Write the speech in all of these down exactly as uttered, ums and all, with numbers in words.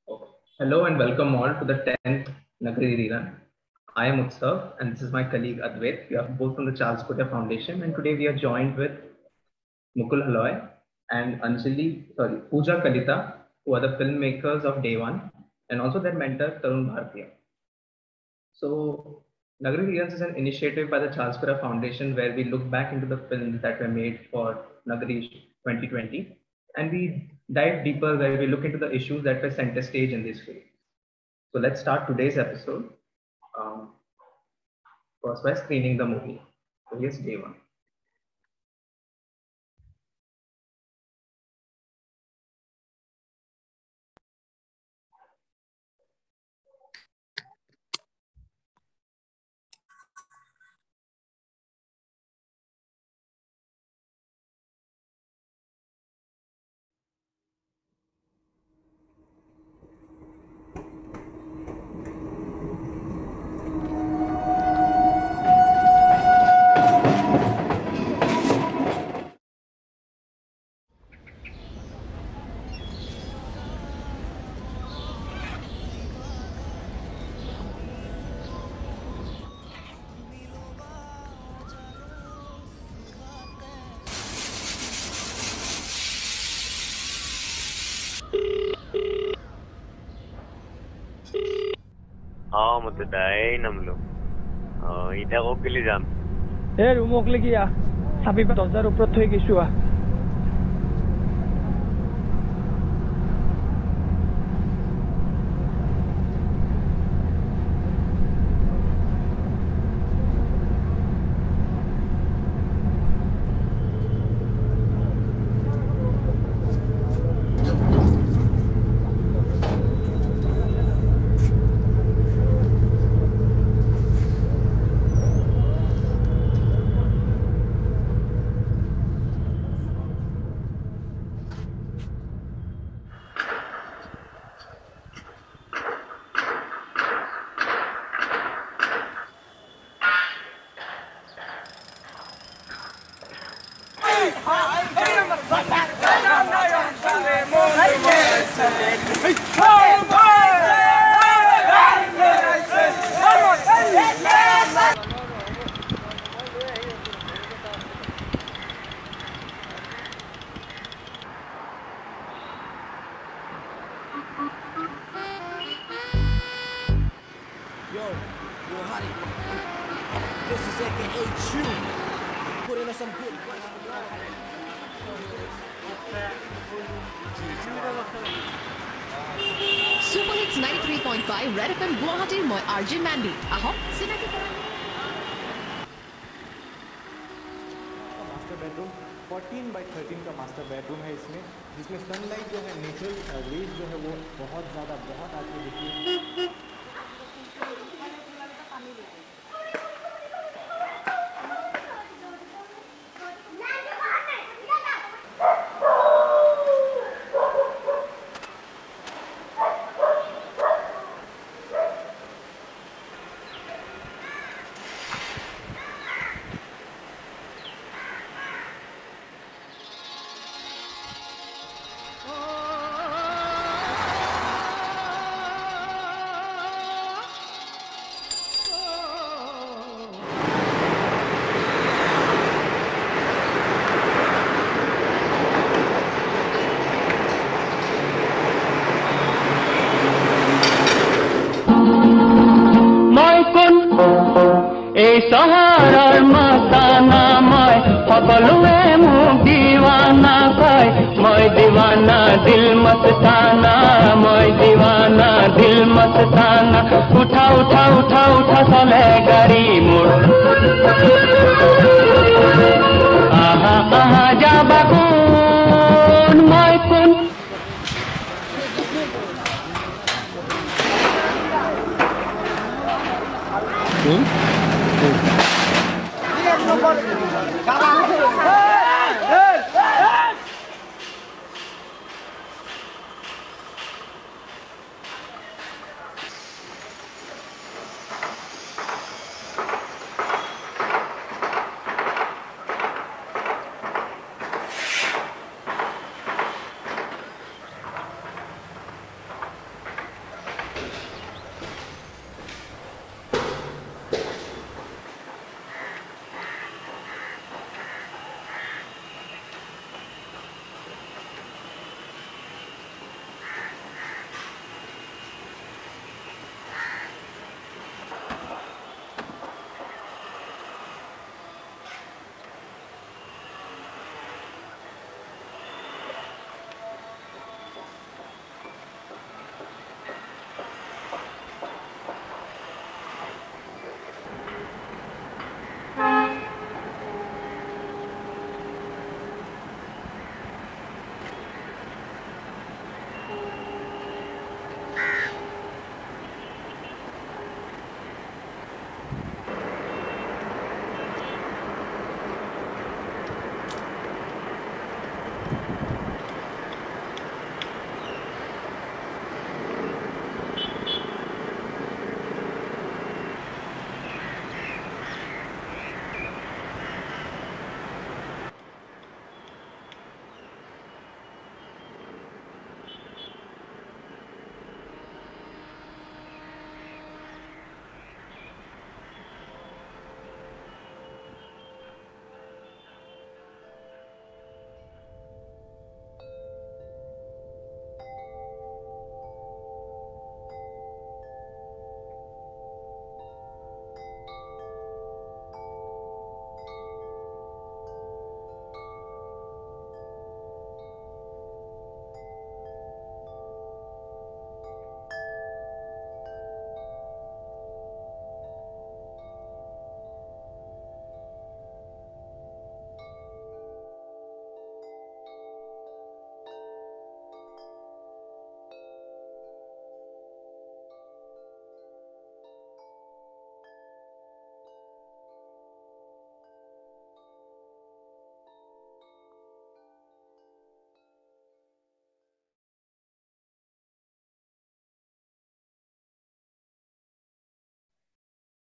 Okay. Hello and welcome all to the tenth Nagari Rerun. I am Utsav and this is my colleague Advait. We are both from the Charles Kotia Foundation and today we are joined with Mukul Haloy and Anjali, sorry, Pooja Kalita, who are the filmmakers of Day One and also their mentor Tarun Bhartiya. So Nagari Reruns is an initiative by the Charles Kotia Foundation where we look back into the films that were made for Nagari twenty twenty and we dive deeper where we look into the issues that were center stage in these films. So let's start today's episode um, first by screening the movie. So here's Day One. हाँ मतलब daai namlo. Oh, ita ko kili jam. Eh, rumok lagi ya. Sampai dozar upar thoi gisu ah. Yo, yo, Hottie. This is A K A Chew. Putting us some good advice for y'all. Super Hits ninety-three point five Red F M Guwahati moi R J Mandy. Aho, cinema ki master bedroom fourteen by thirteen का master bedroom है इसमें, जिसमें sunlight जो है natural raise जो है वो बहुत ज़्यादा बहुत आती दिखती है। এই সহারার মাতানা মই সকলোৱে মোক দিৱানা কয় মই দিৱানা দিল মস্তানা মই দিৱানা দিল মস্তানা উঠা উঠা উঠা উঠা চলে গাড়ী মোৰ আহা আহা যাবা কোন মই কোন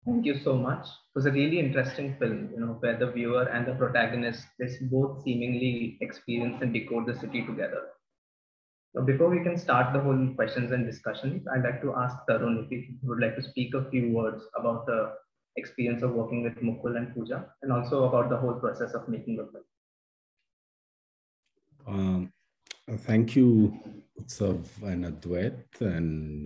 Thank you so much. It was a really interesting film, you know, where the viewer and the protagonist, they both seemingly experience and decode the city together. So before we can start the whole questions and discussions, I'd like to ask Tarun if he would like to speak a few words about the experience of working with Mukul and Pooja, and also about the whole process of making the film. Um, thank you, Utsav and Advait. And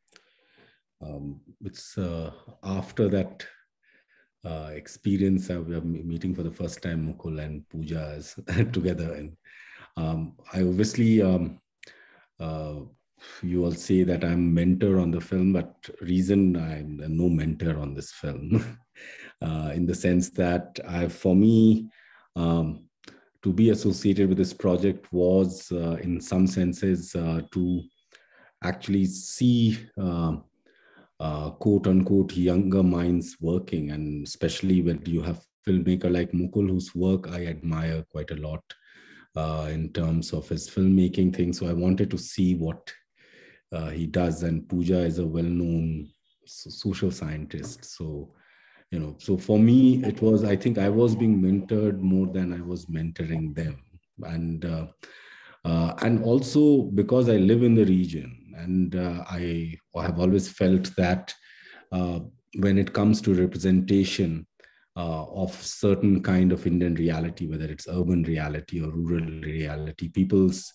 uh, um, it's uh, after that uh, experience, uh, we are meeting for the first time, Mukul and Pooja is together. And um, I obviously, um, uh, you all say that I'm mentor on the film, but reason I'm no mentor on this film, uh, in the sense that I, for me, um, to be associated with this project was, uh, in some senses, uh, to actually see, uh, uh, quote unquote, younger minds working, and especially when you have filmmaker like Mukul, whose work I admire quite a lot uh, in terms of his filmmaking thing. So I wanted to see what uh, he does, and Pooja is a well-known social scientist. So, you know, so for me, it was, I think I was being mentored more than I was mentoring them. And, uh, uh, and also because I live in the region, and uh, I have always felt that uh, when it comes to representation uh, of certain kind of Indian reality, whether it's urban reality or rural reality, people's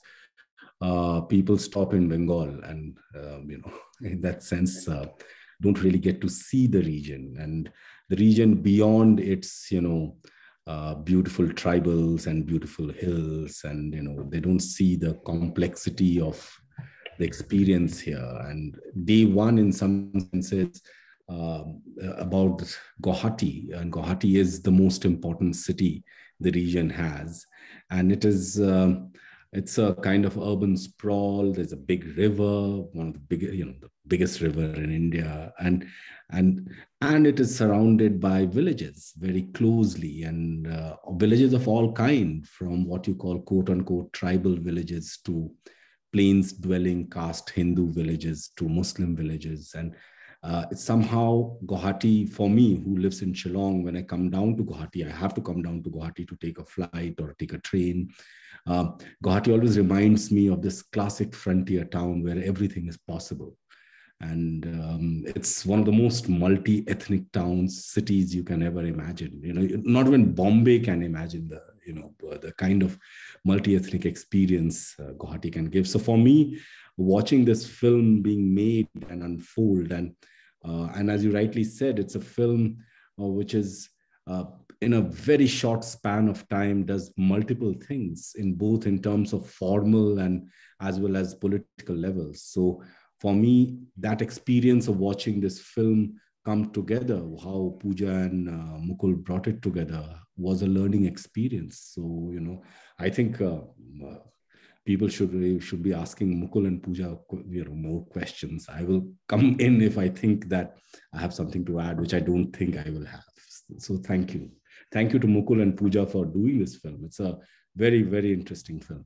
uh, people stop in Bengal, and, uh, you know, in that sense, uh, don't really get to see the region, and the region beyond its, you know, uh, beautiful tribals and beautiful hills, and, you know, they don't see the complexity of the experience here. And day one, in some senses, uh, about Guwahati, and Guwahati is the most important city the region has, and it is. Um, It's a kind of urban sprawl. There's a big river, one of the big, you know, the biggest river in India, and and and it is surrounded by villages very closely, and uh, villages of all kind, from what you call quote unquote tribal villages to plains dwelling caste Hindu villages to Muslim villages. And uh, it's somehow Guwahati, for me, who lives in Shillong, when I come down to Guwahati, I have to come down to Guwahati to take a flight or take a train. Uh, Guwahati always reminds me of this classic frontier town where everything is possible. And um, it's one of the most multi-ethnic towns, cities you can ever imagine. You know, not even Bombay can imagine the, you know, the kind of multi-ethnic experience uh, Guwahati can give. So for me, watching this film being made and unfold, and uh, and as you rightly said, it's a film uh, which is uh, in a very short span of time does multiple things, in both in terms of formal and as well as political levels. So for me, that experience of watching this film come together, how Pooja and uh, Mukul brought it together, was a learning experience. So, you know, I think uh, uh, people should should be asking Mukul and Pooja, you know, more questions. I will come in if I think that I have something to add, which I don't think I will have. So thank you. Thank you to Mukul and Pooja for doing this film. It's a very, very interesting film.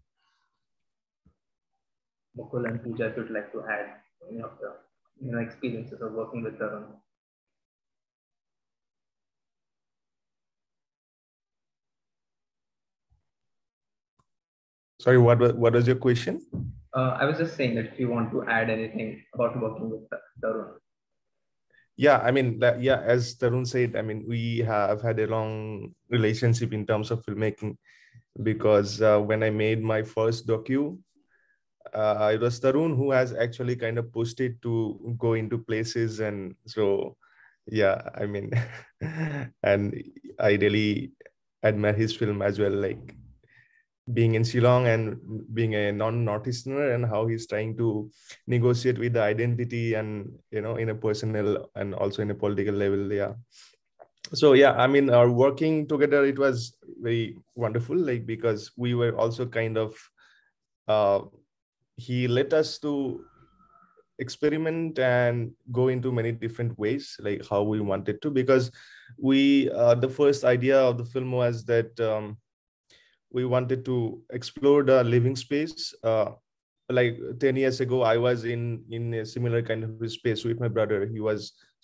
Mukul and Pooja, if you'd like to add any of the, you know, experiences of working with Tarun. Sorry, what was, what was your question? Uh, I was just saying that if you want to add anything about working with Tarun. Yeah, I mean, that, yeah, as Tarun said, I mean, we have had a long relationship in terms of filmmaking, because uh, when I made my first docu, uh, it was Tarun who has actually kind of pushed it to go into places. And so, yeah, I mean, and I really admire his film as well, like being in Shillong and being a non-Northeasterner, and how he's trying to negotiate with the identity and, you know, in a personal and also in a political level. Yeah. So, yeah, I mean, our working together, it was very wonderful, like, because we were also kind of, uh, he let us to experiment and go into many different ways, like how we wanted to, because we, uh, the first idea of the film was that, um, we wanted to explore the living space. Uh, like ten years ago, I was in, in a similar kind of space with my brother. He was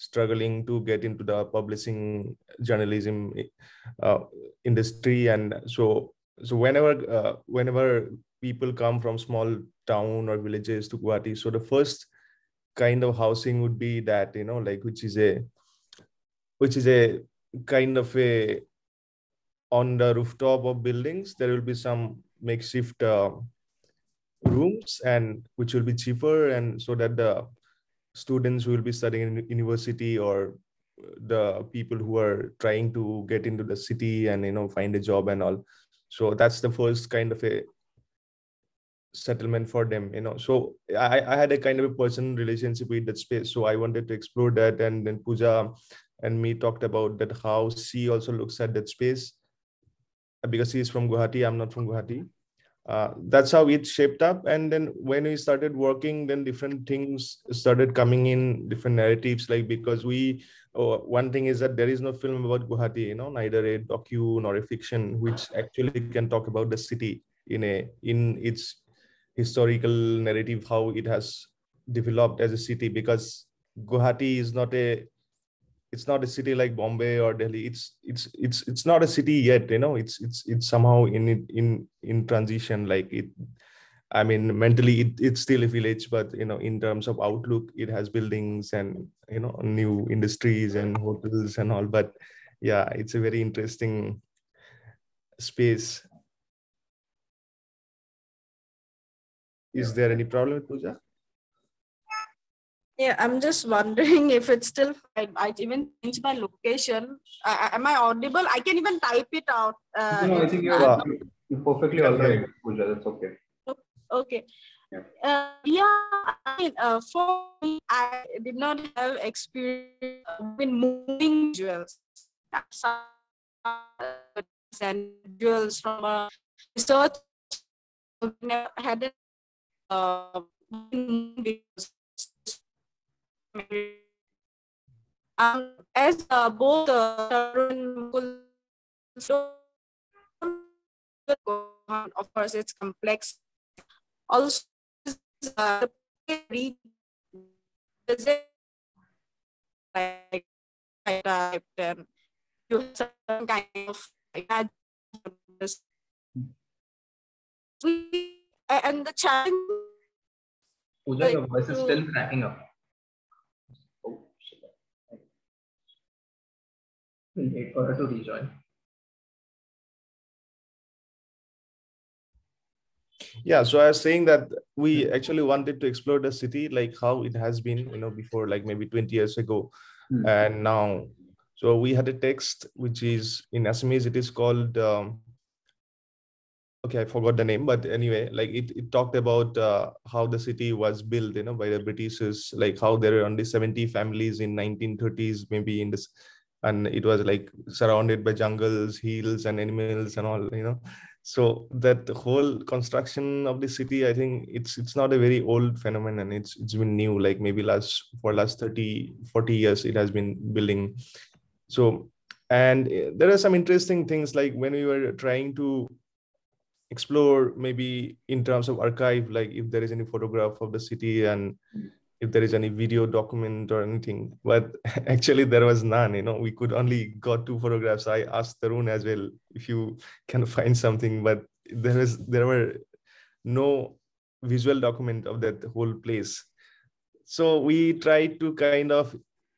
struggling to get into the publishing journalism uh, industry. And so, so whenever uh, whenever people come from small town or villages to Guwahati, so the first kind of housing would be that, you know, like which is a which is a kind of a on the rooftop of buildings, there will be some makeshift uh, rooms, and which will be cheaper, and so that the students who will be studying in university or the people who are trying to get into the city and, you know, find a job and all. So that's the first kind of a settlement for them, you know. So I, I had a kind of a personal relationship with that space. So I wanted to explore that. And then Pooja and me talked about that, how she also looks at that space, because she is from Guwahati, I'm not from Guwahati. Uh, that's how it shaped up. And then when we started working, then different things started coming in, different narratives, like, because we, oh, one thing is that there is no film about Guwahati, you know, neither a docu nor a fiction, which actually can talk about the city in a, in its historical narrative, how it has developed as a city, because Guwahati is not a, it's not a city like Bombay or Delhi. It's it's it's it's not a city yet, you know. It's it's it's somehow in in in transition. Like it, I mean, mentally it, it's still a village, but, you know, in terms of outlook, it has buildings and, you know, new industries and hotels and all. But yeah, it's a very interesting space. Is there any problem with Pooja? Yeah, I'm just wondering if it's still fine. I even changed my location. Uh, am I audible? I can even type it out. Uh, no, I think you're, uh, you're perfectly all right, Pooja. That's okay. Okay. Yeah, uh, yeah I mean, uh, for me, I did not have experience in moving jewels. And jewels from a research. Had a, uh, Um, as uh, both uh, of course, it's complex. Also, uh, like and you have some kind of we and the challenge. Pooja, like, your voice is still cracking up. Oh, shit. We'll wait for her to rejoin. Yeah, so I was saying that we actually wanted to explore the city, like how it has been, you know, before, like maybe twenty years ago, mm. and now. So we had a text which is in Assamese, it is called. Um, okay, I forgot the name, but anyway, like it, it talked about uh, how the city was built, you know, by the Britishers, like how there were only seventy families in nineteen thirties, maybe in this, and it was like surrounded by jungles, hills, and animals and all, you know. So that whole construction of the city, I think it's it's not a very old phenomenon. It's it's been new, like maybe last for last thirty, forty years, it has been building. So, and there are some interesting things, like when we were trying to explore maybe in terms of archive, like if there is any photograph of the city and if there is any video document or anything, but actually there was none, you know. We could only got two photographs. I asked Tarun as well if you can find something, but there is there were no visual document of that whole place. So we tried to kind of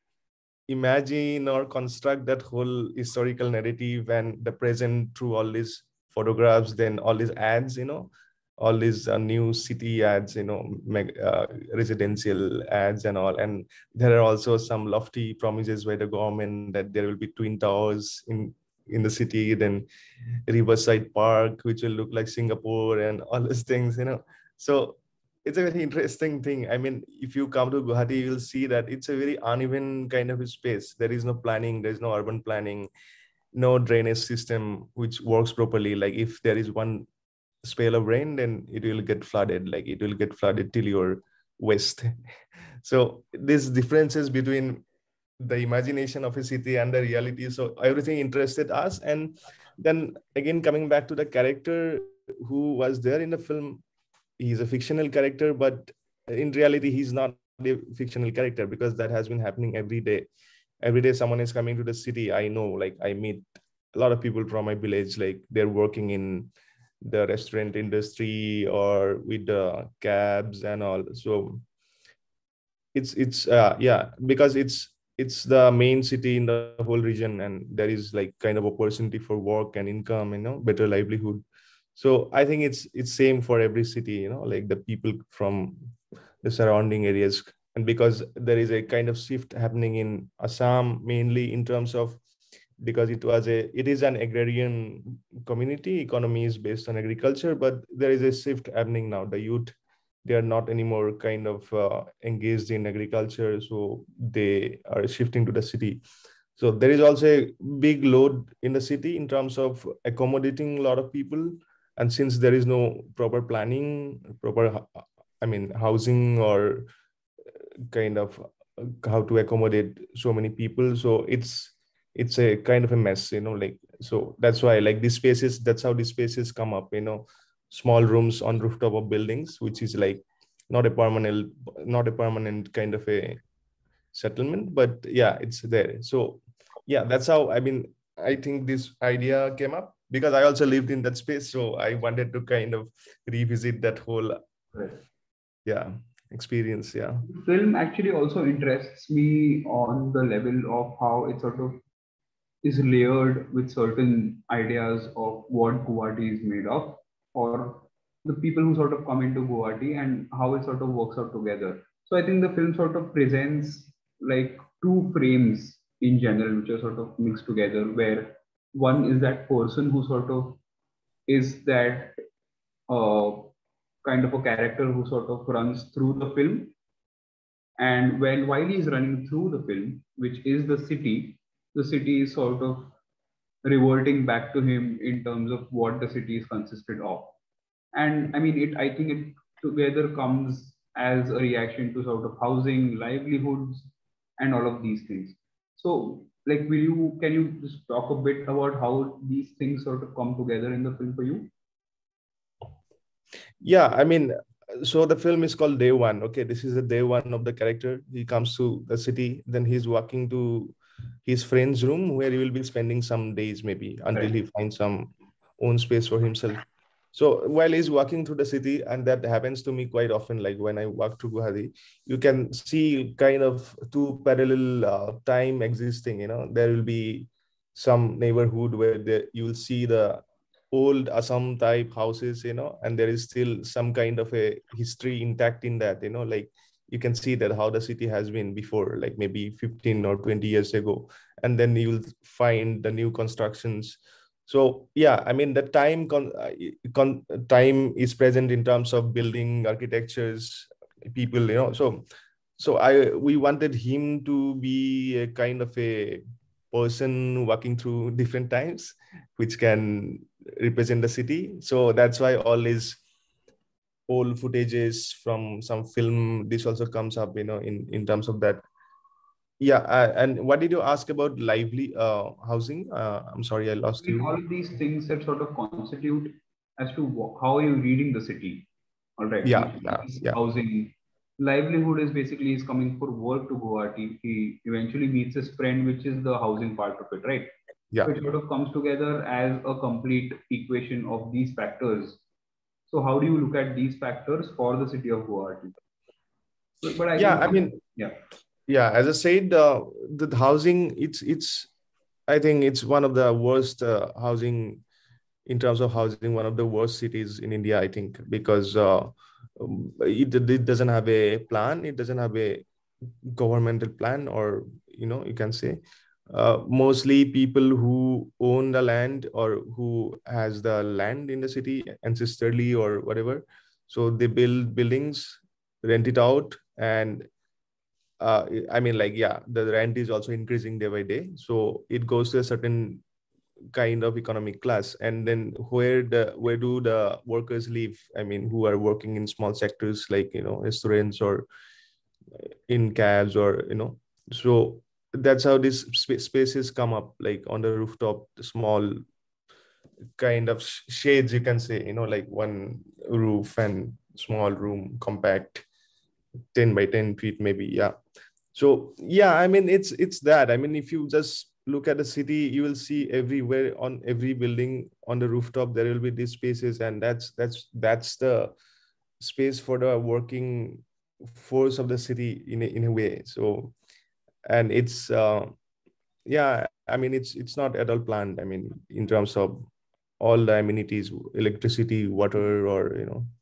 imagine or construct that whole historical narrative and the present through all these photographs, then all these ads, you know, all these uh, new city ads, you know, uh, residential ads and all. And there are also some lofty promises by the government that there will be twin towers in, in the city, then Riverside Park, which will look like Singapore and all these things, you know. So it's a very interesting thing. I mean, if you come to Guwahati, you'll see that it's a very uneven kind of a space. There is no planning, there's no urban planning, no drainage system which works properly. Like if there is one spell of rain, then it will get flooded, like it will get flooded till your waist. So these differences between the imagination of a city and the reality, so everything interested us. And then again, coming back to the character who was there in the film, he's a fictional character, but in reality, he's not a fictional character, because that has been happening every day. Every day someone is coming to the city. I know, like I meet a lot of people from my village, like they're working in the restaurant industry or with the cabs and all. So it's it's uh, yeah, because it's it's the main city in the whole region, and there is like kind of opportunity for work and income, you know, better livelihood. So I think it's it's same for every city, you know, like the people from the surrounding areas. And because there is a kind of shift happening in Assam, mainly in terms of, because it was a it is an agrarian community, economy is based on agriculture, but there is a shift happening now. The youth, they are not anymore kind of uh, engaged in agriculture, so they are shifting to the city. So there is also a big load in the city in terms of accommodating a lot of people. And since there is no proper planning, proper, I mean, housing or kind of how to accommodate so many people, so it's it's a kind of a mess, you know, like, so that's why like these spaces, that's how these spaces come up, you know, small rooms on rooftop of buildings, which is like not a permanent not a permanent kind of a settlement, but yeah, it's there. So yeah, that's how, I mean, I think this idea came up because I also lived in that space, so I wanted to kind of revisit that whole yeah experience. Yeah, Film actually also interests me on the level of how it sort of is layered with certain ideas of what Guwahati is made of, or the people who sort of come into Guwahati and how it sort of works out together. So I think the film sort of presents like two frames in general, which are sort of mixed together, where one is that person who sort of is that uh, kind of a character who sort of runs through the film. And when while he's running through the film, which is the city, the city is sort of reverting back to him in terms of what the city is consisted of. And I mean, it. I think it together comes as a reaction to sort of housing, livelihoods, and all of these things. So, like, will you can you just talk a bit about how these things sort of come together in the film for you? Yeah, I mean, so the film is called Day One. Okay, this is the day one of the character. He comes to the city, then he's walking to his friend's room where he will be spending some days maybe until he finds some own space for himself. So while he's walking through the city, and that happens to me quite often, like when I walk to Guwahati, you can see kind of two parallel uh, time existing, you know, there will be some neighborhood where the, you will see the old Assam type houses, you know, and there is still some kind of a history intact in that, you know, like you can see that how the city has been before, like maybe fifteen or twenty years ago. And then you'll find the new constructions. So yeah, I mean, the time con, con time is present in terms of building, architectures, people, you know. So so I we wanted him to be a kind of a person walking through different times, which can represent the city. So that's why all these old footages from some film, this also comes up, you know, in in terms of that. Yeah, uh, and what did you ask about lively uh, housing? Uh, I'm sorry, I lost I mean, you. all of these things that sort of constitute as to wh- how are you reading the city. All right. Yeah, Which yeah, is yeah. housing. Livelihood is basically he's coming for work to Guwahati. He eventually meets his friend, which is the housing part of it, right? Yeah. So it sort of comes together as a complete equation of these factors. So how do you look at these factors for the city of Guwahati? But, but I Yeah, think, I mean, yeah. yeah, as I said, uh, the housing, it's it's I think it's one of the worst uh, housing in terms of housing, one of the worst cities in India, I think, because uh, um, it, it doesn't have a plan, it doesn't have a governmental plan, or you know, you can say uh, mostly people who own the land or who has the land in the city ancestrally or whatever, so they build buildings, rent it out, and uh, I mean, like, yeah, the rent is also increasing day by day. So it goes to a certain kind of economic class. And then where the where do the workers live? I mean, who are working in small sectors like, you know, restaurants or in cabs, or, you know, so that's how these sp- spaces come up, like on the rooftop, small kind of sh- shades, you can say, you know, like one roof and small room, compact. ten by ten feet, maybe. Yeah. So yeah, I mean, it's it's that. I mean, if you just look at the city, you will see everywhere on every building on the rooftop there will be these spaces, and that's that's that's the space for the working force of the city in a, in a way. So, and it's uh, yeah, I mean, it's it's not at all planned. I mean, in terms of all the amenities, electricity, water, or you know.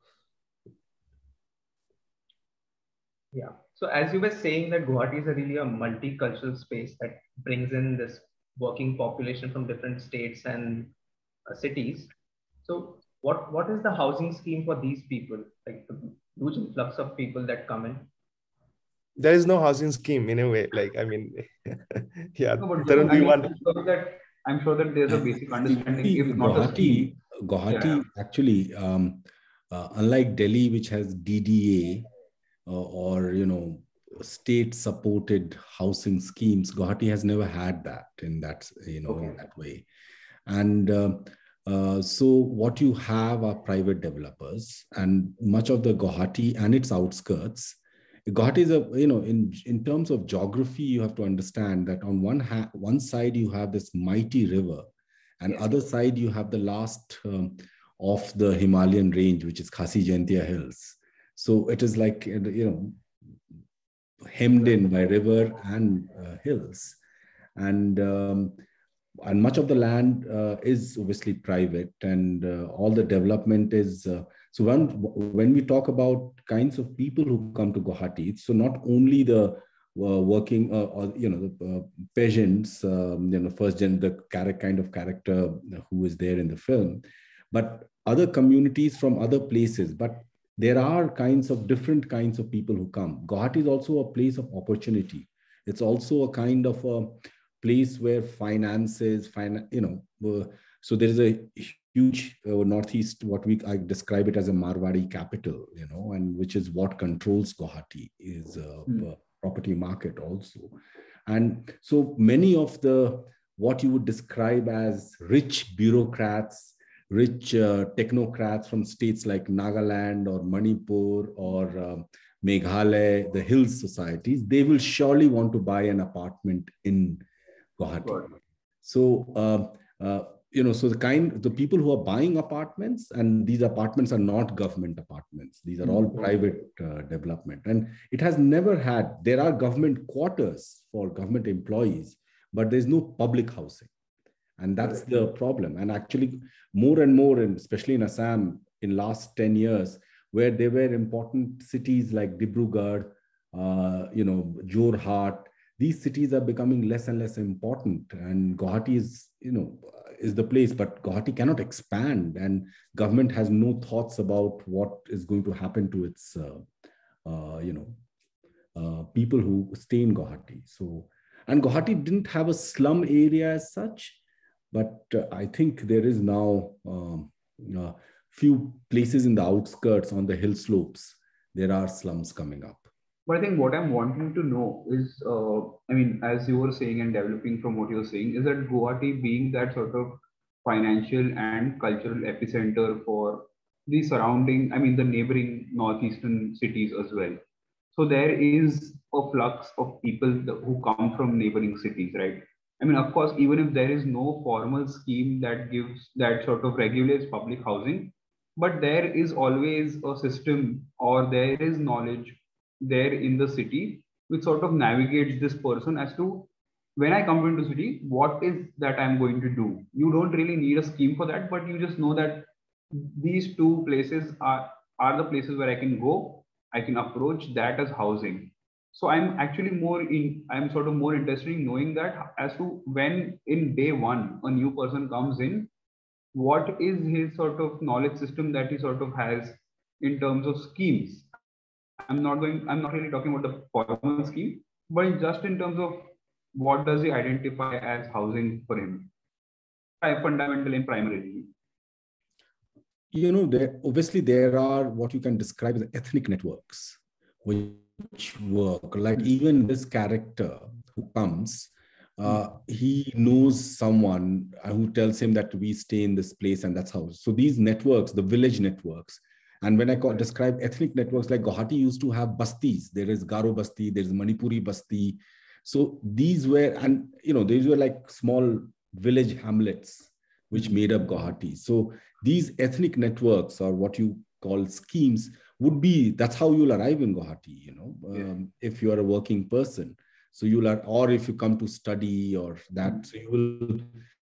Yeah. So as you were saying that Guwahati is a really a multicultural space that brings in this working population from different states and uh, cities. So what what is the housing scheme for these people? Like the huge influx of people that come in. There is no housing scheme in a way. Like, I mean, yeah. No, but Tarun, I do you mean, want? I'm sure that I'm sure that there's a basic understanding. See, If not a Guwahati, scheme, Guwahati yeah, actually, um, uh, unlike Delhi, which has D D A uh, or you know state-supported housing schemes, Guwahati has never had that in that you know okay. in that way. And uh, uh, so what you have are private developers, and much of the Guwahati and its outskirts. Guwahati is a, you know, in, in terms of geography, you have to understand that on one ha- one side you have this mighty river, and Yes. other side you have the last um, of the Himalayan range, which is Khasi Jaintia Hills. So it is like, you know, hemmed in by river and uh, hills. And um, and much of the land uh, is obviously private, and uh, all the development is uh, so when when we talk about kinds of people who come to Guwahati, so not only the uh, working uh, or you know the uh, peasants, um, you know first gen the character kind of character who is there in the film, but other communities from other places. But there are kinds of different kinds of people who come. Guwahati is also a place of opportunity. It's also a kind of a place where finances, fin- you know, uh, so there is a huge uh, Northeast, what we I describe it as a Marwari capital, you know, and which is what controls Guwahati is a mm. property market also. And so many of the, what you would describe as rich bureaucrats, rich uh, technocrats from states like Nagaland or Manipur or um, Meghalaya, the hills societies, they will surely want to buy an apartment in Guwahati. So, uh, uh, you know, so the kind, the people who are buying apartments, and these apartments are not government apartments. These are all mm-hmm. private uh, development. And it has never had, there are government quarters for government employees, but there's no public housing. And that's the problem. And actually more and more, and especially in Assam in last ten years, where there were important cities like Dibrugarh, uh, you know, Jorhat, these cities are becoming less and less important, and Guwahati is, you know, is the place, but Guwahati cannot expand, and government has no thoughts about what is going to happen to its, uh, uh, you know, uh, people who stay in Guwahati. So, and Guwahati didn't have a slum area as such, but uh, I think there is now um, uh, few places in the outskirts on the hill slopes, there are slums coming up. But I think what I'm wanting to know is, uh, I mean, as you were saying and developing from what you're saying, is that Guwahati being that sort of financial and cultural epicenter for the surrounding, I mean, the neighboring northeastern cities as well. So there is a flux of people who come from neighboring cities, right? I mean, of course, even if there is no formal scheme that gives, that sort of regulates public housing, but there is always a system, or there is knowledge there in the city which sort of navigates this person as to, when I come into city, what is that I'm going to do? You don't really need a scheme for that, but you just know that these two places are, are the places where I can go, I can approach that as housing. So I'm actually more in, I'm sort of more interested in knowing that as to when in day one, a new person comes in, what is his sort of knowledge system that he sort of has in terms of schemes. I'm not going, I'm not really talking about the formal scheme, but just in terms of what does he identify as housing for him, fundamental and primarily. You know, there obviously there are what you can describe as ethnic networks which work. Like even this character who comes, uh, he knows someone who tells him that we stay in this place and that's how. So these networks, the village networks, And when I call, describe ethnic networks, like Guwahati used to have bastis. There is Garo Basti, there is Manipuri Basti. So these were, and you know, these were like small village hamlets which made up Guwahati. So these ethnic networks, or what you call schemes, would be, that's how you'll arrive in Guwahati, you know, um, yeah. if you are a working person. So you'll, are, or if you come to study or that, so you will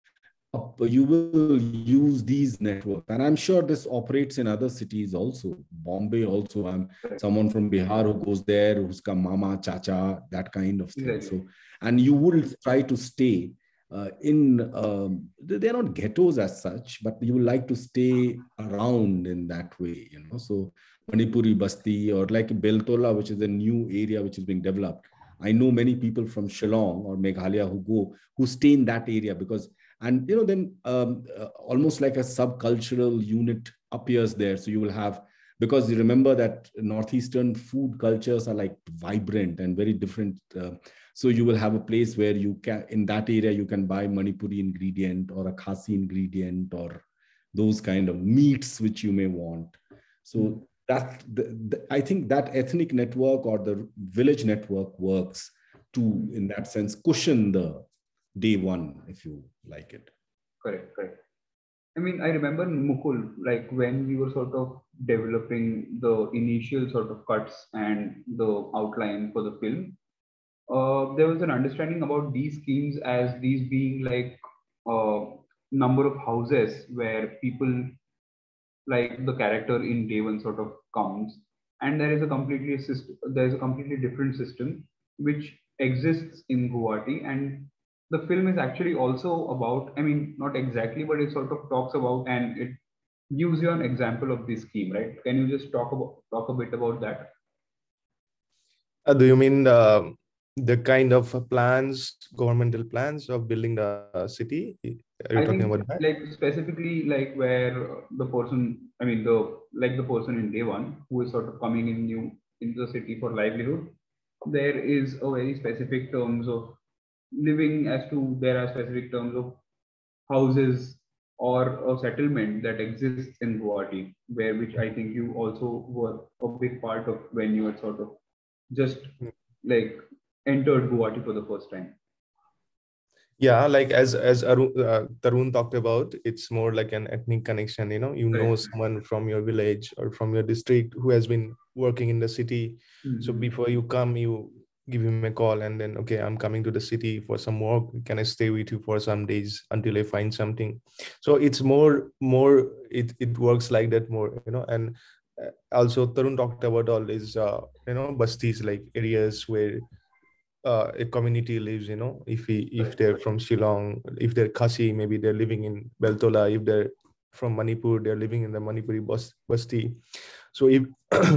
you will use these networks. And I'm sure this operates in other cities also. Bombay also, I'm someone from Bihar who goes there, who's come mama, chacha, that kind of thing. Exactly. So, and you will try to stay uh, in, um, they're not ghettos as such, but you would like to stay around in that way, you know. So Manipuri Basti, or like Beltola, which is a new area which is being developed. I know many people from Shillong or Meghalaya who go, who stay in that area because, and, you know, then um, uh, almost like a subcultural unit appears there. So you will have, because you remember that Northeastern food cultures are like vibrant and very different. Uh, so you will have a place where you can, in that area, you can buy Manipuri ingredient or a Khasi ingredient or those kind of meats which you may want. So mm. that, the, the, I think that ethnic network or the village network works to, in that sense, cushion the day one, if you like it. Correct, correct. I mean, I remember Mukul, like when we were sort of developing the initial sort of cuts and the outline for the film, uh, there was an understanding about these schemes as these being like a number of houses where people, like the character in day one sort of comes, and there is a completely system, there is a completely different system which exists in Guwahati. And the film is actually also about, I mean, not exactly, but it sort of talks about, and it gives you an example of this scheme, right? Can you just talk about talk a bit about that? Uh, do you mean uh, the kind of plans, governmental plans of building the city? Are you I talking think, about that? like specifically, like where the person, I mean, the like the person in day one who is sort of coming in new into the city for livelihood, there is a very specific terms of living, as to there are specific terms of houses or a settlement that exists in Guwahati, where which I think you also were a big part of when you had sort of just like entered Guwahati for the first time. Yeah, like as as Arun, uh, Tarun talked about, it's more like an ethnic connection. You know, you know right. someone from your village or from your district who has been working in the city. Mm-hmm. So before you come, you give him a call, and then, okay, I'm coming to the city for some work. Can I stay with you for some days until I find something? So it's more more it it works like that more, you know. And also Tarun talked about all these uh, you know bastis, like areas where uh, a community lives, you know. If he if they're from Shillong, if they're Khasi, maybe they're living in Beltola. If they're from Manipur, they're living in the Manipuri basti. So if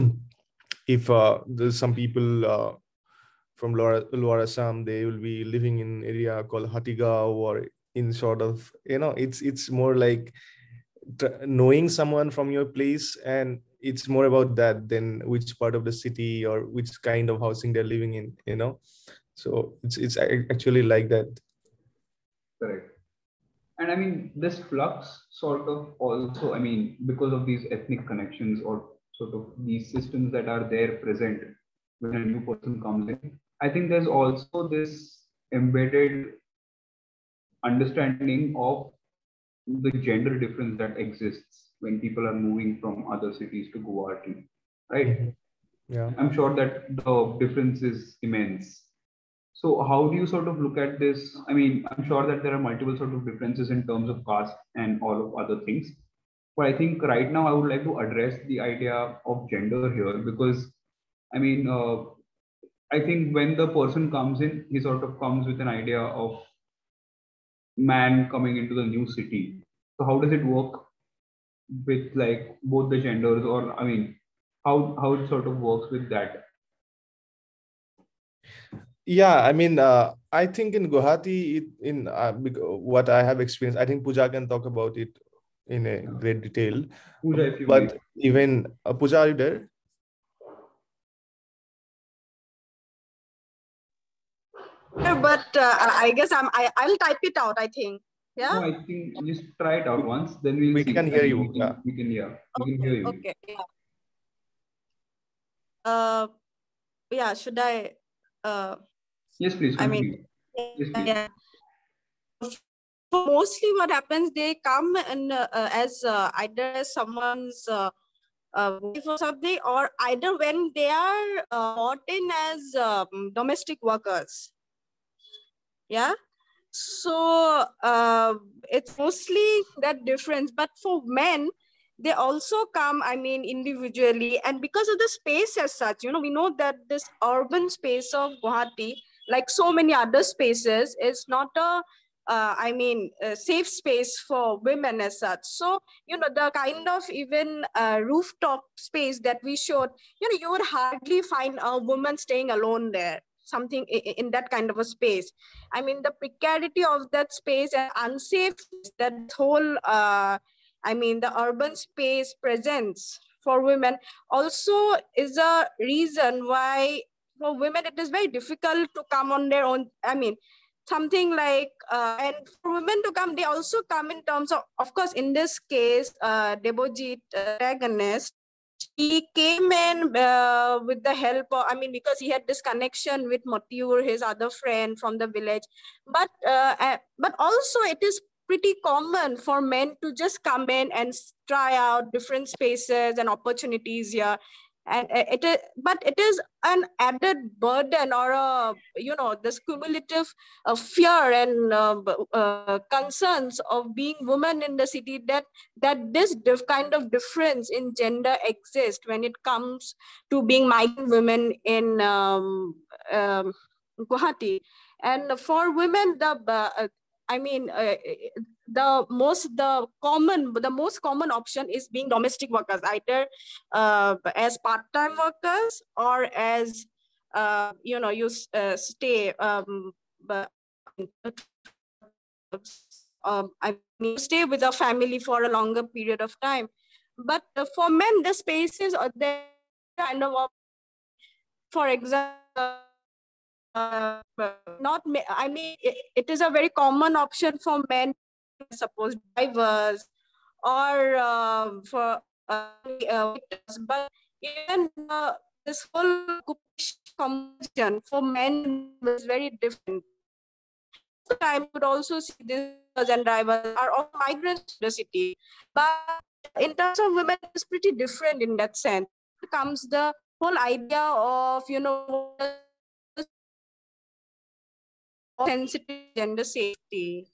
if uh, there's some people uh, from Lower, Lower Assam, they will be living in area called Hatigao, or in sort of, you know, it's it's more like knowing someone from your place, and it's more about that than which part of the city or which kind of housing they're living in, you know. So it's it's actually like that. Correct. And I mean, this flux sort of also, I mean, because of these ethnic connections or sort of these systems that are there present when a new person comes in, I think there's also this embedded understanding of the gender difference that exists when people are moving from other cities to Guwahati, right? Mm-hmm. Yeah. I'm sure that the difference is immense. So how do you sort of look at this? I mean, I'm sure that there are multiple sort of differences in terms of caste and all of other things. But I think right now I would like to address the idea of gender here, because I mean, uh, I think when the person comes in, he sort of comes with an idea of man coming into the new city. So how does it work with like both the genders, or I mean, how, how it sort of works with that? Yeah, I mean, uh, I think in Guwahati, it, in uh, what I have experienced, I think Pooja can talk about it in a great detail. Pooja, if you but may. even uh, Pooja, are you there? But uh, I guess I'm. I I'll type it out, I think. Yeah. No, I think just try it out once, then we'll we see. can hear you. We can, yeah. we can hear. We Okay. can hear you. Okay. Yeah. uh, yeah, should I? Uh, yes, please. I Continue. mean, Yes, please. yeah. Mostly what happens, they come and uh, uh, as uh, either someone's uh, uh, wife or something, or either when they are uh, brought in as um, domestic workers. Yeah. So uh, it's mostly that difference. But for men, they also come, I mean, individually. And because of the space as such, you know, we know that this urban space of Guwahati, like so many other spaces, is not a, uh, I mean, a safe space for women as such. So, you know, the kind of even uh, rooftop space that we showed, you know, you would hardly find a woman staying alone there, something in that kind of a space. I mean, the precarity of that space and unsafe, that whole, uh, I mean, the urban space presence for women also is a reason why for women it is very difficult to come on their own. I mean, something like, uh, and for women to come, they also come in terms of, of course, in this case, uh, Debojit, uh, protagonist, he came in uh, with the help of, I mean, because he had this connection with Motiur, his other friend from the village. But, uh, uh, but also it is pretty common for men to just come in and try out different spaces and opportunities here. And it is, but it is an added burden or a, you know, this cumulative uh, fear and uh, uh, concerns of being women in the city, that that this diff kind of difference in gender exists when it comes to being migrant women in um, um, Guwahati. And for women, the uh, I mean, uh, the most the common the most common option is being domestic workers, either uh, as part-time workers or as uh, you know, you uh, stay um, but, um, I mean, stay with a family for a longer period of time. But uh, for men, the spaces are there kind of, for example, uh, not, I mean, it, it is a very common option for men, suppose drivers or uh, for uh, uh, but even uh, this whole competition for men was very different. The time you would also see this and drivers are all migrants to the city, but in terms of women, it's pretty different in that sense. Here comes the whole idea of, you know, sensitive gender safety.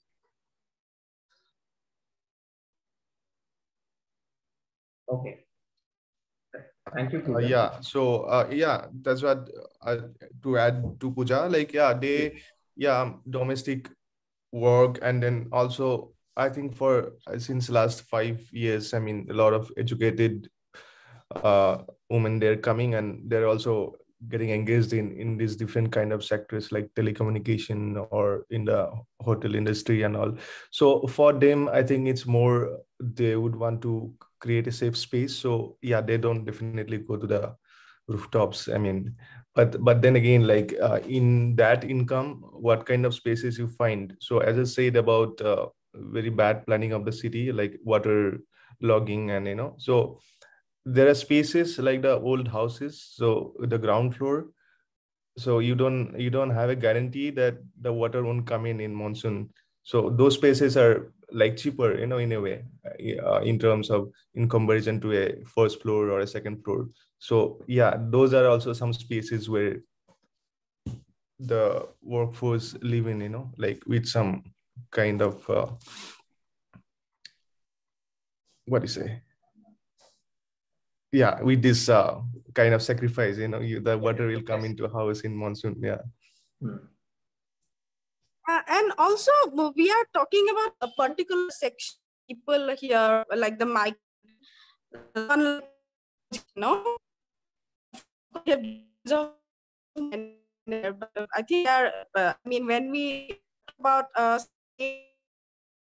Okay. Thank you. Uh, yeah. So uh, yeah, that's what uh, to add to Pooja. Like yeah, they yeah domestic work, and then also I think for uh, since last five years, I mean a lot of educated uh, women they're coming, and they're also getting engaged in in these different kind of sectors like telecommunication or in the hotel industry and all. So for them, I think it's more they would want to create a safe space. So yeah, they don't definitely go to the rooftops. I mean, but but then again, like uh, in that income, what kind of spaces you find? So as I said about uh, very bad planning of the city, like water logging, and you know, so there are spaces like the old houses, so the ground floor, so you don't you don't have a guarantee that the water won't come in in monsoon. So those spaces are like cheaper, you know, in a way, uh, in terms of in comparison to a first floor or a second floor. So yeah, those are also some spaces where the workforce live in, you know, like with some kind of uh, what do you say, yeah, with this uh, kind of sacrifice, you know, you, the water will come into a house in monsoon. Yeah. Hmm. Uh, and also, we are talking about a particular section people here, like the mic, you know. I think, are, uh, I mean, when we talk about uh,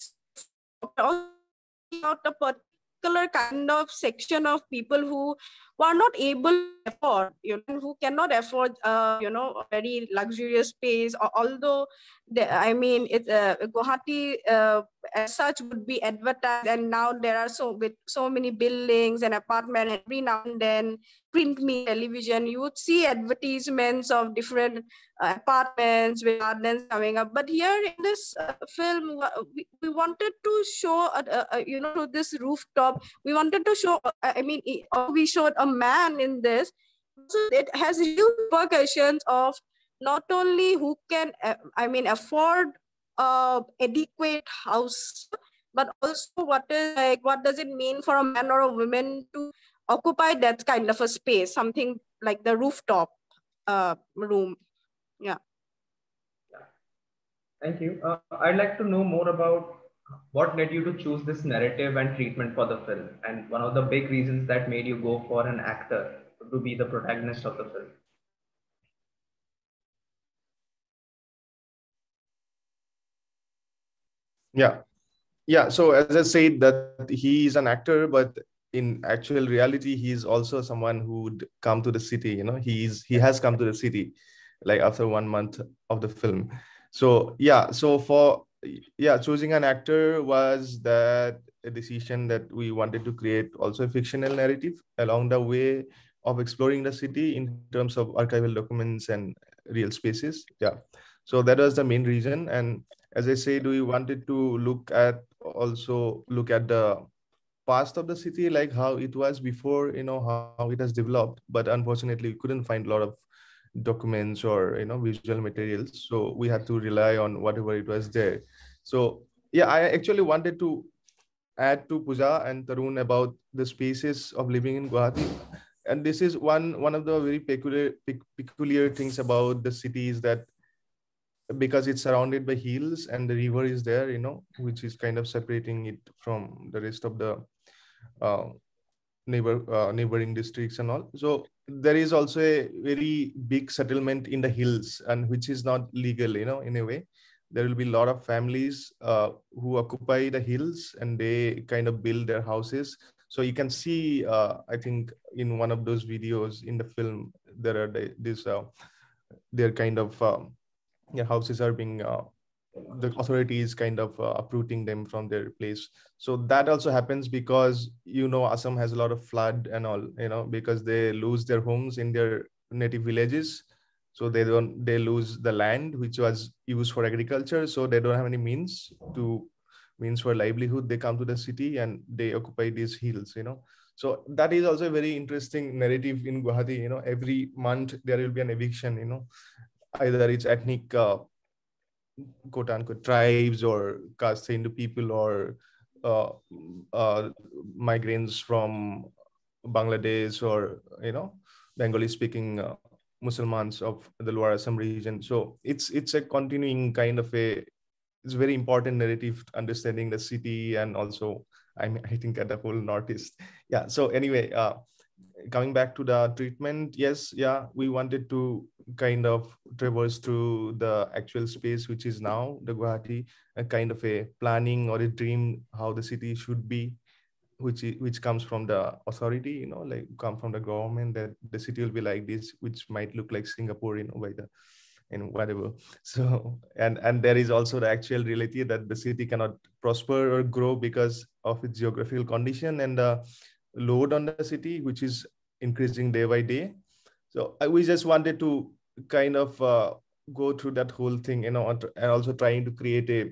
about a particular kind of section of people who who are not able to afford, you know, who cannot afford, uh, you know, a very luxurious space. Or, although, the, I mean, it, uh, Guwahati uh, as such would be advertised, and now there are so with so many buildings and apartments. Every now and then, print media, television, you would see advertisements of different uh, apartments with gardens coming up. But here in this uh, film, we, we wanted to show, uh, uh, you know, to this rooftop, we wanted to show, uh, I mean, we showed a man in this. So it has huge repercussions of not only who can, uh, I mean, afford a adequate house, but also what is like, what does it mean for a man or a woman to occupy that kind of a space, something like the rooftop uh, room. Yeah. Thank you. Uh, I'd like to know more about what led you to choose this narrative and treatment for the film, and one of the big reasons that made you go for an actor to be the protagonist of the film. Yeah. Yeah. So as I said, that he is an actor, but in actual reality, he is also someone who would come to the city. You know, he is he has come to the city, like after one month of the film. So yeah. So for yeah, choosing an actor was that a decision that we wanted to create also a fictional narrative along the way of exploring the city in terms of archival documents and real spaces. Yeah. So that was the main reason. And as I said, we wanted to look at also look at the past of the city, like how it was before, you know, how, how it has developed. But unfortunately, we couldn't find a lot of documents or, you know, visual materials. So we had to rely on whatever it was there. So yeah, I actually wanted to add to Pooja and Tarun about the spaces of living in Guwahati. And this is one, one of the very peculiar, peculiar things about the city is that because it's surrounded by hills and the river is there, you know, which is kind of separating it from the rest of the uh, neighbor uh, neighboring districts and all. So there is also a very big settlement in the hills, and which is not legal, you know, in a way. There will be a lot of families uh, who occupy the hills and they kind of build their houses. So you can see, uh, I think in one of those videos in the film, there are the, this, uh, they're kind of, um, yeah, houses are being, uh, the authorities kind of uh, uprooting them from their place. So that also happens because, you know, Assam has a lot of flood and all, you know, because they lose their homes in their native villages. So they don't, they lose the land which was used for agriculture. So they don't have any means to, means for livelihood. They come to the city and they occupy these hills, you know. So that is also a very interesting narrative in Guwahati, you know, every month there will be an eviction, you know, either it's ethnic, uh, quote unquote, tribes or caste Hindu people or uh, uh, migrants from Bangladesh or, you know, Bengali speaking uh, Muslims of the Lower Assam region. So it's it's a continuing kind of a, it's a very important narrative understanding the city and also, I mean, I think at the whole Northeast. Yeah. So anyway, uh, coming back to the treatment, yes, yeah, we wanted to kind of traverse through the actual space, which is now the Guwahati, a kind of a planning or a dream how the city should be, which which comes from the authority, you know, like come from the government, that the city will be like this, which might look like Singapore, you know, by the, and whatever. So, and and there is also the actual reality that the city cannot prosper or grow because of its geographical condition and the load on the city, which is increasing day by day. So I, we just wanted to kind of uh, go through that whole thing, you know, and also trying to create a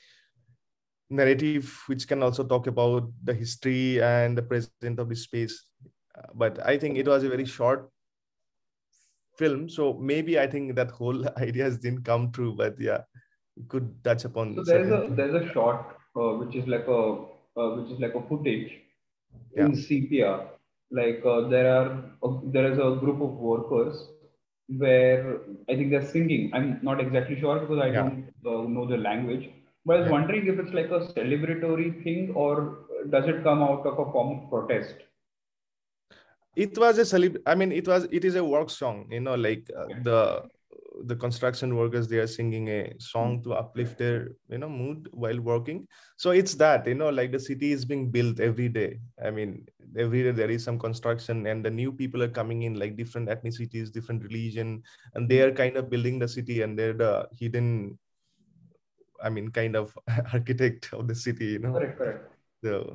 narrative which can also talk about the history and the present of the space. Uh, but I think it was a very short film, so maybe I think that whole ideas didn't come true, but yeah, we could touch upon. So there's a there's a shot uh, which is like a uh, which is like a footage yeah. in sepia. Like uh, there are uh, there is a group of workers where I think they're singing. I'm not exactly sure because I yeah. don't uh, know the language. But I was yeah. wondering if it's like a celebratory thing or does it come out of a form of protest? It was a celeb. I mean, it was. It is a work song. You know, like uh, the the construction workers, they are singing a song to uplift their, you know, mood while working. So it's that, you know, like the city is being built every day. I mean, every day there is some construction, and the new people are coming in, like different ethnicities, different religion, and they are kind of building the city, and they're the hidden, I mean, kind of architect of the city, you know. Correct, correct. So,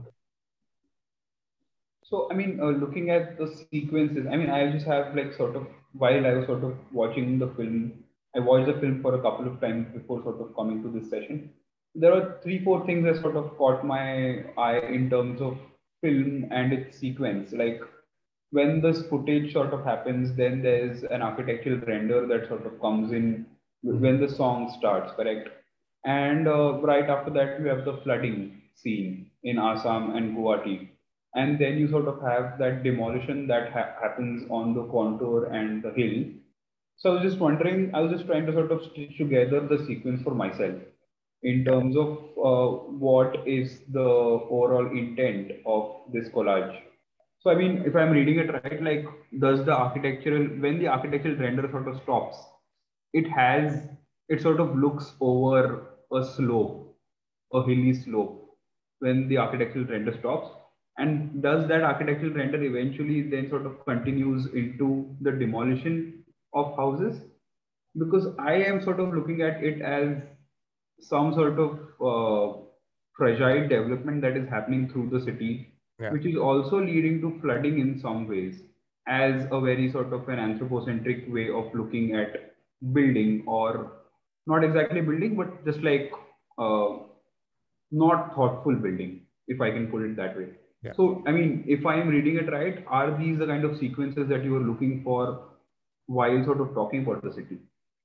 so I mean, uh, looking at the sequences, I mean, I just have like sort of, while I was sort of watching the film, I watched the film for a couple of times before sort of coming to this session. There are three, four things that sort of caught my eye in terms of film and its sequence. Like when this footage sort of happens, then there's an architectural render that sort of comes in when the song starts, correct? And uh, right after that, you have the flooding scene in Assam and Guwahati. And then you sort of have that demolition that ha happens on the contour and the hill. So I was just wondering, I was just trying to sort of stitch together the sequence for myself in terms of uh, what is the overall intent of this collage. So, I mean, if I'm reading it right, like, does the architectural, when the architectural render sort of stops, it has, it sort of looks over a slope, a hilly slope, when the architectural render stops. And does that architectural render eventually then sort of continues into the demolition of houses? Because I am sort of looking at it as some sort of uh, fragile development that is happening through the city, yeah, which is also leading to flooding in some ways, as a very sort of an anthropocentric way of looking at building, or not exactly building, but just like uh, not thoughtful building, if I can put it that way. Yeah. So, I mean, if I am reading it right, are these the kind of sequences that you are looking for while sort of talking about the city?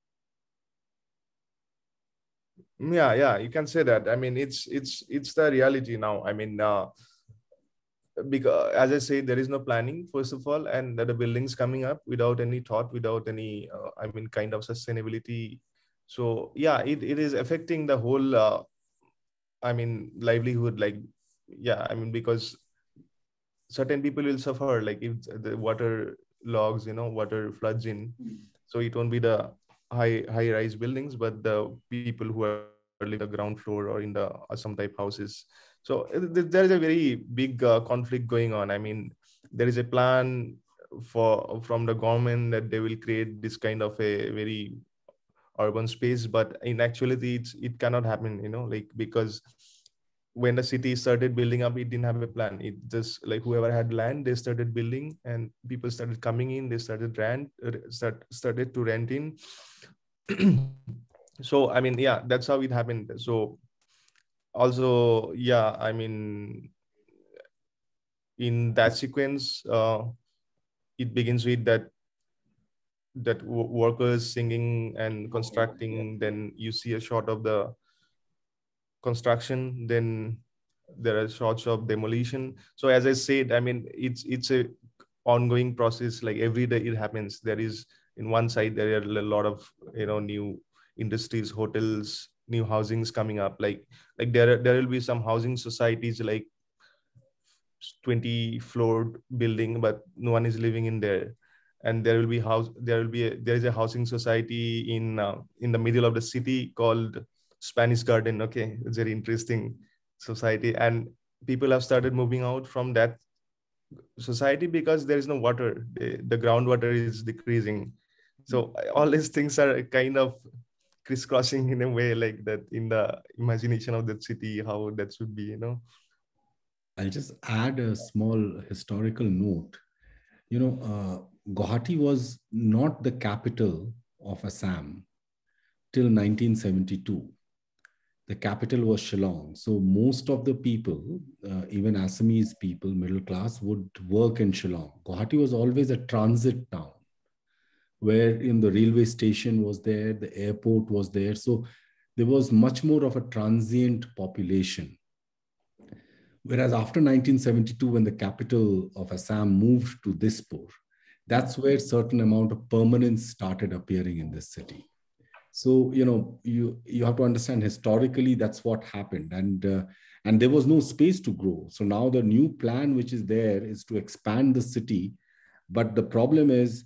Yeah, yeah, you can say that. I mean, it's it's it's the reality now. I mean, uh, because as I say, there is no planning, first of all, and that the buildings coming up without any thought, without any, uh, I mean, kind of sustainability. So yeah, it, it is affecting the whole, uh, I mean, livelihood. Like, yeah, I mean, because certain people will suffer, like if the water logs, you know, water floods in. So it won't be the high high rise buildings, but the people who are living the ground floor or in the some type houses. So there is a very big uh, conflict going on. I mean, there is a plan for from the government that they will create this kind of a very urban space, but in actuality, it's, it cannot happen, you know, like, because when the city started building up, it didn't have a plan. It just like whoever had land, they started building, and people started coming in. They started rent, start, started to rent in. So I mean, yeah, that's how it happened. So also, yeah, I mean, in that sequence, uh, it begins with that that workers singing and constructing. Then you see a shot of the construction, then there are shots of demolition. So as I said, I mean, it's it's a ongoing process. Like every day it happens. There is, in one side, there are a lot of, you know, new industries, hotels, new housings coming up. Like like there there will be some housing societies, like twenty floor building, but no one is living in there. And there will be house there will be a, there is a housing society in uh, in the middle of the city called Spanish Garden. Okay, it's very interesting society, and people have started moving out from that society because there is no water. The, the groundwater is decreasing. So all these things are kind of crisscrossing in a way, like that in the imagination of that city, how that should be, you know. I'll just add a small historical note. You know, uh, Guwahati was not the capital of Assam till nineteen seventy-two. The capital was Shillong. So most of the people, uh, even Assamese people, middle class, would work in Shillong. Guwahati was always a transit town, where in the railway station was there, the airport was there. So there was much more of a transient population. Whereas after nineteen seventy-two, when the capital of Assam moved to Dispur, that's where certain amount of permanence started appearing in this city. So, you know, you, you have to understand historically that's what happened. And, uh, and there was no space to grow. So now the new plan which is there is to expand the city. But the problem is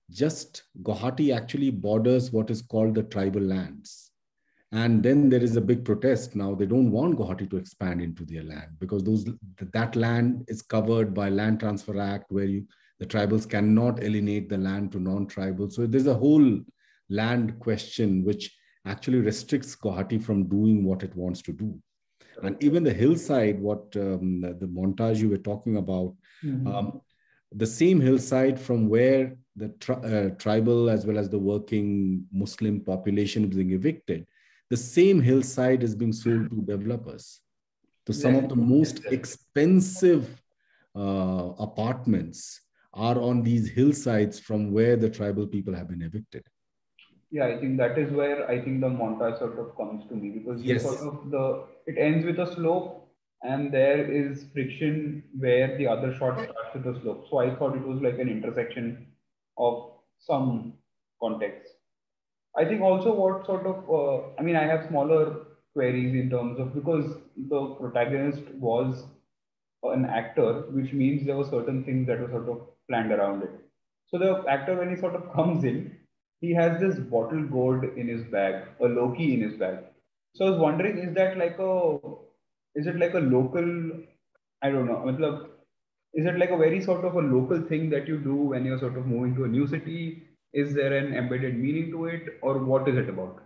just Guwahati actually borders what is called the tribal lands. And then there is a big protest now. They don't want Guwahati to expand into their land because those that land is covered by Land Transfer Act, where you the tribals cannot alienate the land to non-tribal. So there's a whole land question which actually restricts Guwahati from doing what it wants to do. And even the hillside, what um, the, the montage you were talking about, mm-hmm. um, the same hillside from where the tri uh, tribal as well as the working Muslim population is being evicted, the same hillside is being sold to developers. So some of the most expensive uh, apartments are on these hillsides from where the tribal people have been evicted. Yeah, I think that is where I think the montage sort of comes to me, because you yes. sort of the it ends with a slope and there is friction where the other shot starts with a slope. So I thought it was like an intersection of some context. I think also what sort of, uh, I mean, I have smaller queries in terms of, because the protagonist was an actor, which means there were certain things that were sort of planned around it. So the actor, when he sort of comes in, he has this bottle gourd in his bag, a Loki in his bag. So I was wondering, is that like a, is it like a local, I don't know, is it like a very sort of a local thing that you do when you're sort of moving to a new city? Is there an embedded meaning to it, or what is it about?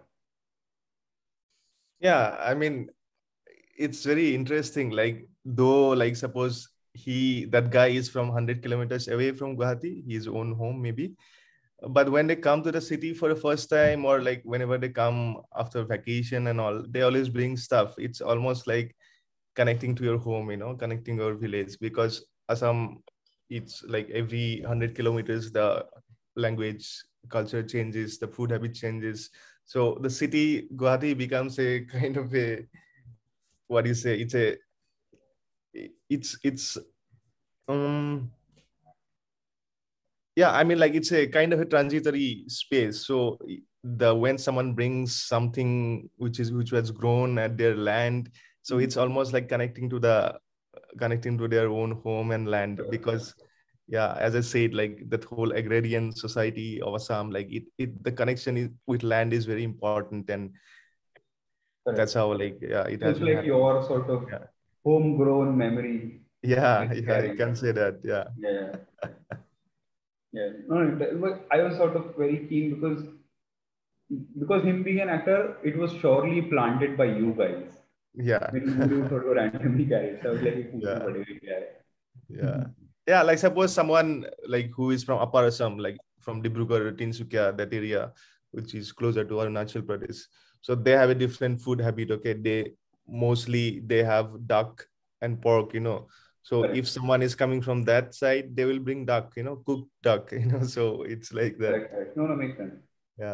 Yeah, I mean, it's very interesting. Like, though, like, suppose he, that guy is from one hundred kilometers away from Guwahati, his own home maybe. But when they come to the city for the first time, or like whenever they come after vacation and all, they always bring stuff. It's almost like connecting to your home, you know, connecting your village, because Assam, it's like every one hundred kilometers, the language, culture changes, the food habit changes. So the city, Guwahati, becomes a kind of a, what do you say? It's a, it's, it's, um, yeah, I mean, like, it's a kind of a transitory space. So the when someone brings something which is which was grown at their land, so it's almost like connecting to the connecting to their own home and land. Because, yeah, as I said, like that whole agrarian society of Assam, like it, it the connection is, with land is very important, and Correct. That's how, like, yeah, it has it's like happened. Your sort of yeah. homegrown memory. Yeah, yeah, you can say that. Yeah. Yeah. Yeah, no, I was sort of very keen because because him being an actor, it was surely planted by you guys. Yeah. When you sort of randomly carried, so I was like, yeah. yeah, yeah, yeah. Like suppose someone like who is from Upper Assam, like from Dibrugarh, Tinsukia, that area, which is closer to Arunachal Pradesh. So they have a different food habit. Okay, they mostly they have duck and pork, you know. So Correct. If someone is coming from that side, they will bring duck, you know, cooked duck, you know. So it's like that. Correct, correct. No, no, makes sense. Yeah.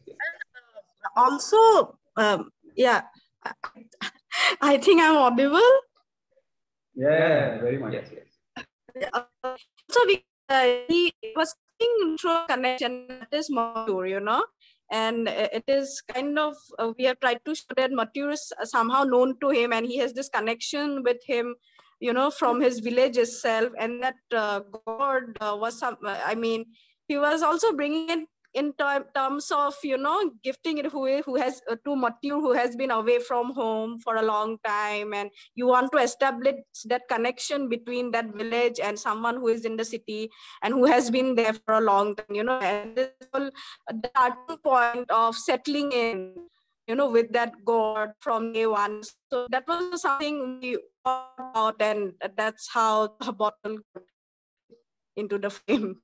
Also, um, yeah, I think I'm audible. Yeah, very much. Yes, yes. Uh, so we, uh, he was thinking through connection. That is Mathur, you know. And it is kind of, uh, we have tried to show that Mathur is somehow known to him, and he has this connection with him, you know, from his village itself. And that uh, God uh, was some, I mean, he was also bringing it in ter terms of, you know, gifting it who, who has uh, to Mathur, who has been away from home for a long time. And you want to establish that connection between that village and someone who is in the city and who has been there for a long time, you know, and this whole the starting point of settling in, you know, with that God from day one. So that was something we thought about, and that's how the bottle got into the frame.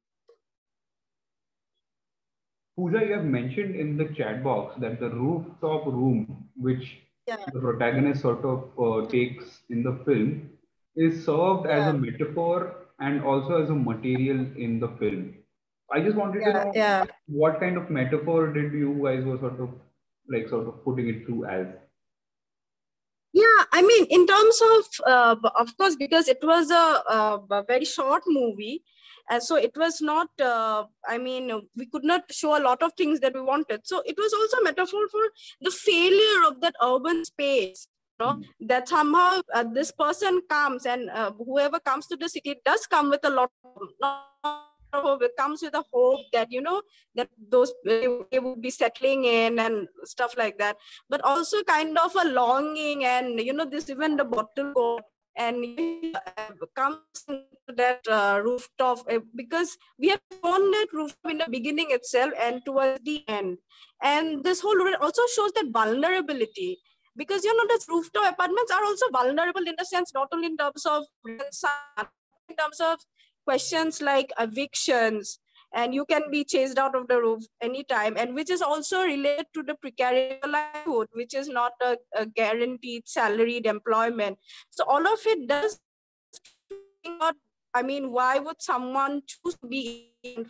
Pooja, you have mentioned in the chat box that the rooftop room, which yeah. the protagonist sort of uh, takes in the film, is served yeah. as a metaphor and also as a material in the film. I just wanted yeah, to know yeah. what kind of metaphor did you guys were sort of like sort of putting it through as? Yeah, I mean, in terms of, uh, of course, because it was a, a, a very short movie. And so it was not, uh, I mean, we could not show a lot of things that we wanted. So it was also a metaphor for the failure of that urban space, you know, mm-hmm. that somehow uh, this person comes and uh, whoever comes to the city does come with a lot of, of it comes with a hope that, you know, that those they, they will be settling in and stuff like that, but also kind of a longing, and you know, this even the bottle coat, and uh, comes to that uh, rooftop, uh, because we have shown that rooftop in the beginning itself and towards the end, and this whole also shows that vulnerability, because you know, the rooftop apartments are also vulnerable in the sense, not only in terms of in terms of questions like evictions, and you can be chased out of the roof anytime, and which is also related to the precarious livelihood, which is not a, a guaranteed salaried employment. So all of it does not, I mean, why would someone choose to be in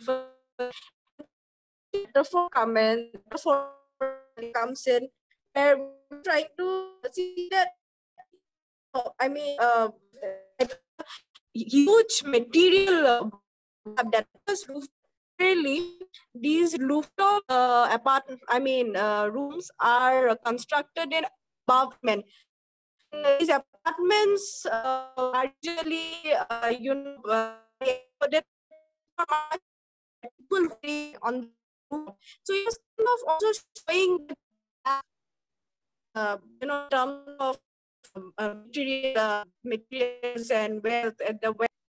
for comment before comes in, where we're trying to see that, I mean, uh, huge material uh, that was roof really these rooftop uh, apart I mean uh, rooms are constructed in apartment. These apartments uh, are usually uh, you know uh, people on the roof. So it's kind of also showing that, uh, you know, in terms of uh, material, uh, materials and wealth at the west.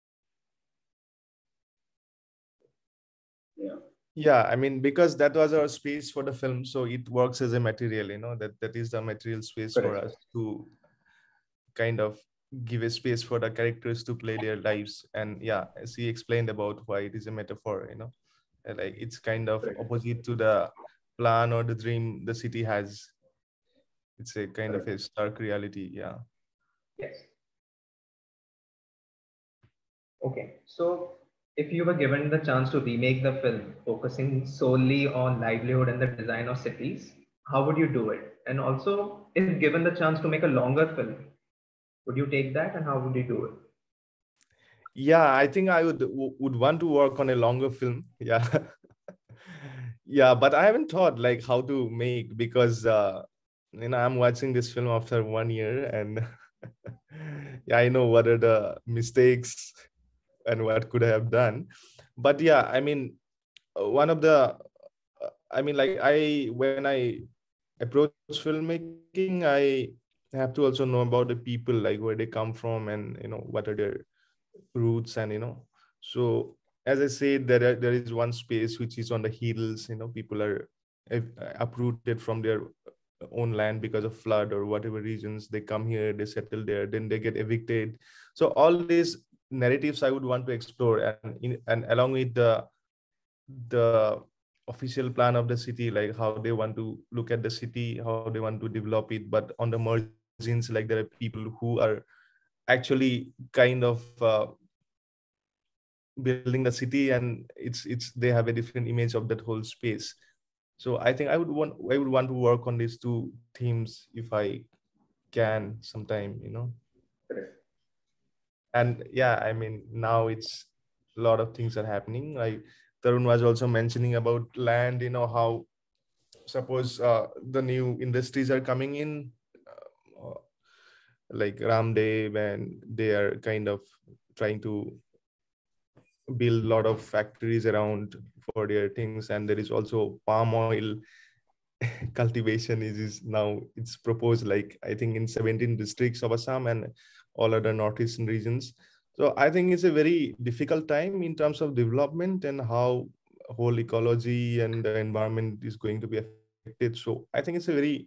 Yeah. Yeah, I mean, because that was our space for the film, so it works as a material, you know, that that is the material space for us to kind of give a space for the characters to play their lives. And yeah, as he explained about why it is a metaphor, you know, like it's kind of opposite to the plan or the dream the city has. It's a kind of a stark reality. Yeah. Yes. Okay, so if you were given the chance to remake the film, focusing solely on livelihood and the design of cities, how would you do it? And also, if given the chance to make a longer film, would you take that, and how would you do it? Yeah, I think I would would want to work on a longer film. Yeah. Yeah, but I haven't thought like how to make, because uh, you know, I'm watching this film after one year, and yeah, I know what are the mistakes and what could I have done. But yeah, I mean, one of the, I mean, like I, when I approach filmmaking, I have to also know about the people, like where they come from, and you know, what are their roots, and you know, so as I said, there are, there is one space which is on the hills. You know, people are uprooted from their own land because of flood or whatever reasons. They come here, they settle there, then they get evicted. So all these narratives I would want to explore, and in, and along with the the official plan of the city, like how they want to look at the city, how they want to develop it, but on the margins, like there are people who are actually kind of uh, building the city, and it's it's they have a different image of that whole space. So I think I would want I would want to work on these two themes if I can sometime, you know. And yeah, I mean, now it's a lot of things are happening. Like Tarun was also mentioning about land, you know, how suppose uh, the new industries are coming in, uh, like Ramdev, and they are kind of trying to build a lot of factories around for their things. And there is also palm oil cultivation is, is now it's proposed, like I think in seventeen districts of Assam and all other northeastern regions. So I think it's a very difficult time in terms of development and how whole ecology and the environment is going to be affected. So I think it's a very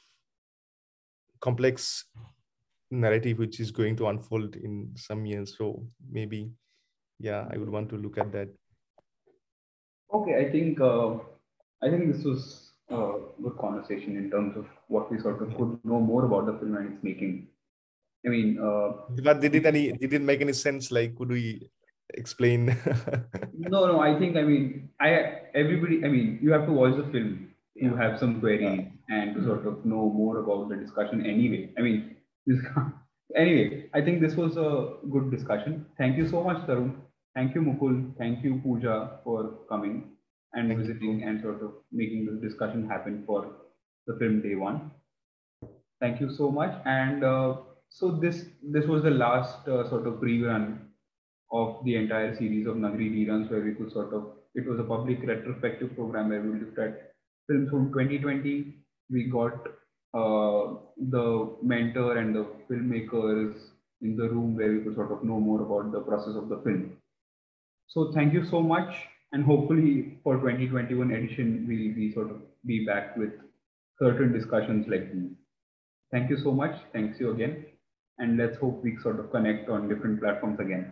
complex narrative which is going to unfold in some years. So maybe, yeah, I would want to look at that. Okay, I think uh, I think this was a good conversation in terms of what we sort of could know more about the film and its making. I mean, uh, but did it any did it make any sense? Like, could we explain? no, no. I think I mean, I everybody. I mean, you have to watch the film to have some queries and to sort of know more about the discussion. Anyway, I mean, this, anyway, I think this was a good discussion. Thank you so much, Tarun. Thank you, Mukul. Thank you, Pooja, for coming and Thank visiting you. and sort of making this discussion happen for the film day one. Thank you so much. And uh, so this this was the last uh, sort of pre-run of the entire series of Nagari reruns, where we could sort of, it was a public retrospective program where we looked at films from twenty twenty. We got uh, the mentor and the filmmakers in the room where we could sort of know more about the process of the film. So thank you so much. And hopefully for twenty twenty-one edition, we'll be sort of be back with certain discussions like these. Thank you so much. Thanks you again. And let's hope we sort of connect on different platforms again.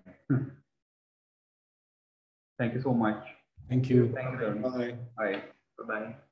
Thank you so much. Thank you. Thank you. Bye. Bye. Bye-bye.